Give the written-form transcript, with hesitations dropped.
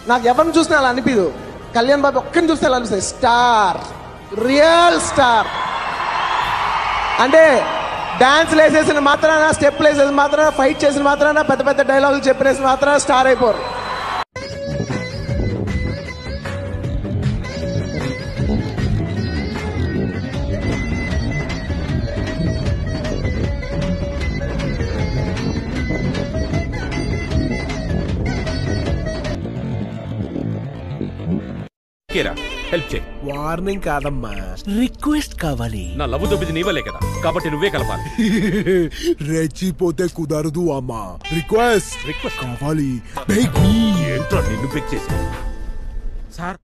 నాకు ఎవరిని చూసినా అలా అనిపించదు. కళ్యాణ్ బాబు ఒక్కరిని చూస్తే అలా అనిపిస్తుంది. Star, real star. అంటే డాన్స్లు వేసేసిన మాత్రాన, స్టెప్లు వేసేసిన మాత్రాన, ఫైట్ చేసిన మాత్రాన, పెద్ద పెద్ద డైలాగులు చెప్పినేసిన మాత్రాన స్టార్ అయిపోరు. హెల్ప్ చేయి. వార్నింగ్ కాదమ్మా, రిక్వెస్ట్ కావాలి. నా లవ్ దొబ్బిది నీవలే కదా, కాబట్టి నువ్వే కలపాలి. రెచ్చిపోతే కుదరదు అమ్మా. రిక్వెస్ట్ రిక్వెస్ట్ కావాలి. ఏంట్రా నిన్ను పిక్ చేసి. సార్